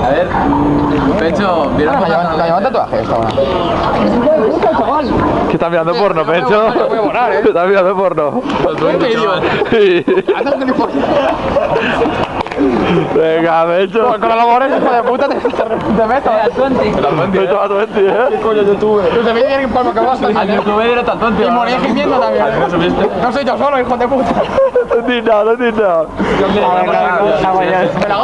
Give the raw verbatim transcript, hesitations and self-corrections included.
A ver, Pecho, mira Me llaman tatuaje esta hora. ¿Qué estás mirando porno, Pecho? Voy a borrar, ¿eh? ¿Estás mirando porno? Sí. Venga, Pecho. Con los labores, hijo de puta, te, te, te meto. Pecho a Twenty, ¿eh? ¿Qué coño YouTube? Tú se me viene en palma que vas Al youtuber era tan tonto. Y morí gimiendo también. No soy yo solo, hijo de puta. No entiendo nada, no entiendo nada. Yo quiero